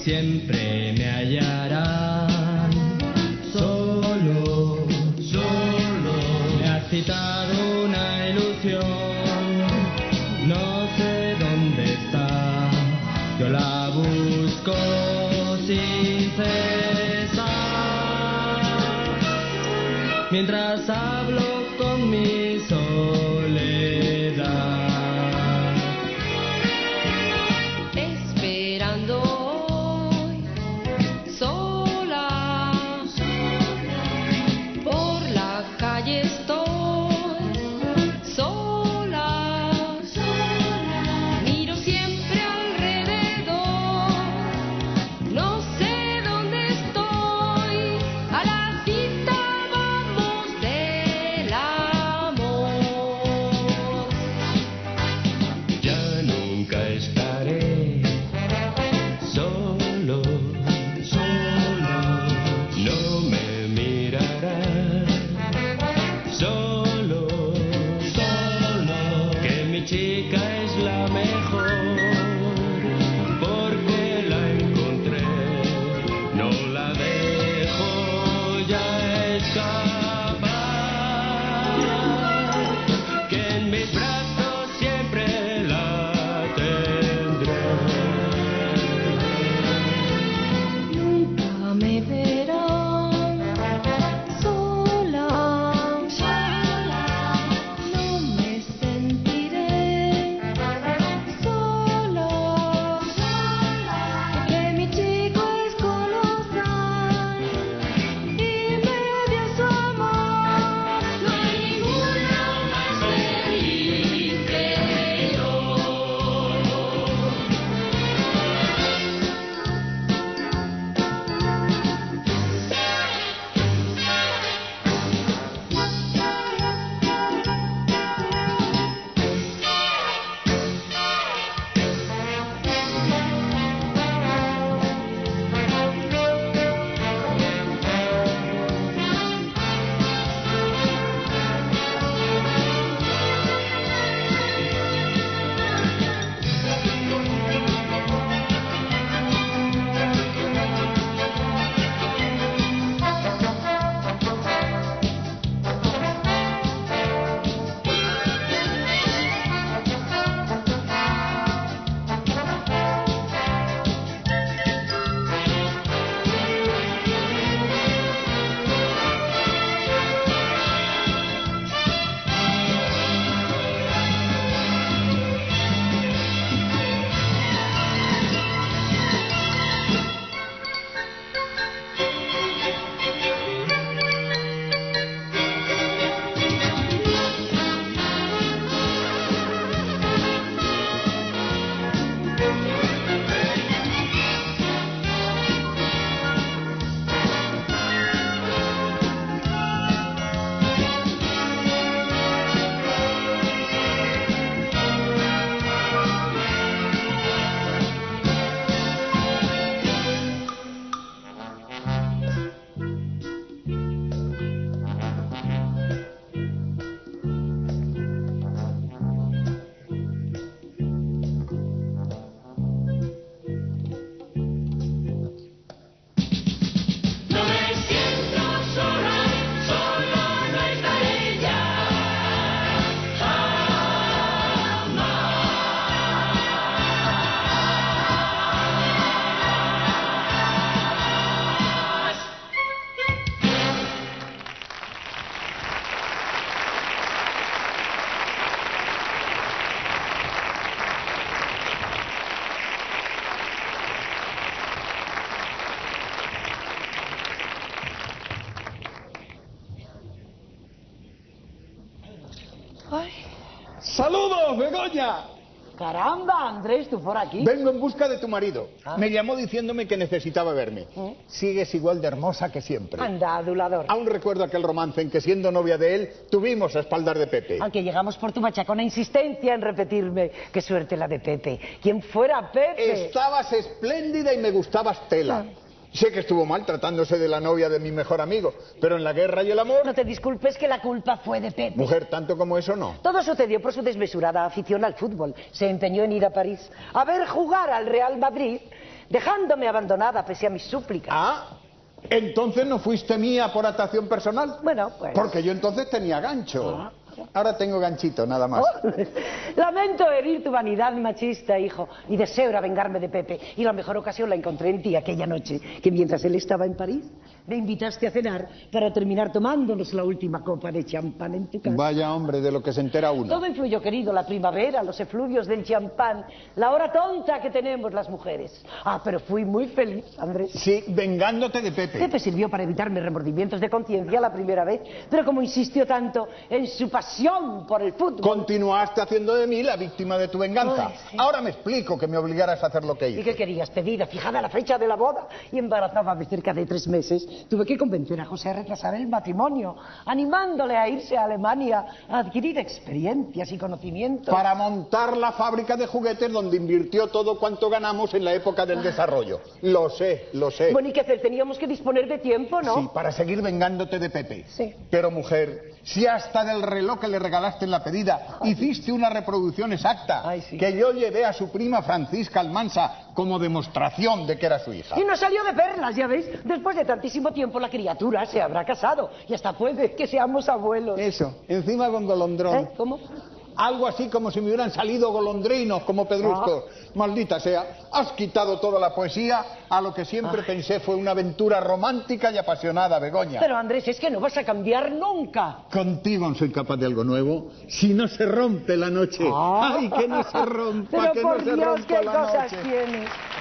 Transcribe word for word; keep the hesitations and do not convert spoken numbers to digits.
siempre me hallarán. Solo, solo, me ha citado una ilusión. No sé dónde está, yo la busco sin cesar. Mientras hablo con mi soledad, esperando hoy, sola, por la calle estoy, sola, miro siempre alrededor, no sé dónde estoy, a la cita vamos del amor. ya nunca estaré solo, solo, no me mirarás, solo, solo, que mi chica es la mejor, porque la encontré, no la dejo ya escapar, que en mis brazos siempre la tendré. Nunca me verán sola, sola, no me sentiré sola, sola, porque mi chico es colosal y me dio su amor. No hay ninguna más feliz que yo. No me siento sola, solo no estaré ya jamás. Ay, ¡Saludos, Begoña! caramba, Andrés, tú por aquí. Vengo en busca de tu marido. Ah. Me llamó diciéndome que necesitaba verme. ¿Eh? Sigues igual de hermosa que siempre. Anda, adulador. Aún recuerdo aquel romance en que, siendo novia de él, tuvimos a espaldar de Pepe. Aunque llegamos por tu machacona insistencia en repetirme. Qué suerte la de Pepe. ¿Quién fuera Pepe? Estabas espléndida y me gustabas tela. Sé que estuvo mal tratándose de la novia de mi mejor amigo, pero en la guerra y el amor... No te disculpes que la culpa fue de Pepe. Mujer, tanto como eso no. Todo sucedió por su desmesurada afición al fútbol. Se empeñó en ir a París a ver jugar al Real Madrid dejándome abandonada pese a mis súplicas. Ah, entonces no fuiste mía por atracción personal. Bueno, pues... Porque yo entonces tenía gancho. Ah. Ahora tengo ganchito, nada más. Oh, lamento herir tu vanidad machista, hijo, y deseo ir a vengarme de Pepe. Y la mejor ocasión la encontré en ti aquella noche, que mientras él estaba en París, me invitaste a cenar para terminar tomándonos la última copa de champán en tu casa. Vaya hombre, de lo que se entera uno. Todo influyó, querido, la primavera, los efluvios del champán, la hora tonta que tenemos las mujeres. Ah, pero fui muy feliz, Andrés. Sí, vengándote de Pepe. Pepe sirvió para evitarme remordimientos de conciencia la primera vez, pero como insistió tanto en su pasión por el fútbol... Continuaste haciendo de mí la víctima de tu venganza. Ay, sí. Ahora me explico que me obligaras a hacer lo que hice. ¿Y qué querías? Pedida, fijada la fecha de la boda y embarazada de cerca de tres meses. Tuve que convencer a José a retrasar el matrimonio, animándole a irse a Alemania a adquirir experiencias y conocimientos. Para montar la fábrica de juguetes donde invirtió todo cuanto ganamos en la época del desarrollo. Lo sé, lo sé. Bueno, ¿y qué hacer? Teníamos que disponer de tiempo, ¿no? Sí, para seguir vengándote de Pepe. Sí. Pero, mujer, si hasta del reloj que le regalaste en la pedida hiciste una reproducción exacta, Ay, sí. que yo llevé a su prima Francisca Almansa como demostración de que era su hija. Y no salió de perlas, ya veis. Después de tantísimo tiempo la criatura se habrá casado y hasta puede que seamos abuelos. Eso, encima con golondrón. ¿Eh? ¿Cómo? Algo así como si me hubieran salido golondrinos como pedruscos. Ah. Maldita sea, has quitado toda la poesía a lo que siempre Ay. pensé fue una aventura romántica y apasionada, Begoña. Pero Andrés, es que no vas a cambiar nunca. Contigo no soy capaz de algo nuevo si no se rompe la noche. Ah. Ay, que no se rompa, Pero que por no se Dios, rompa qué la cosas noche. tienes.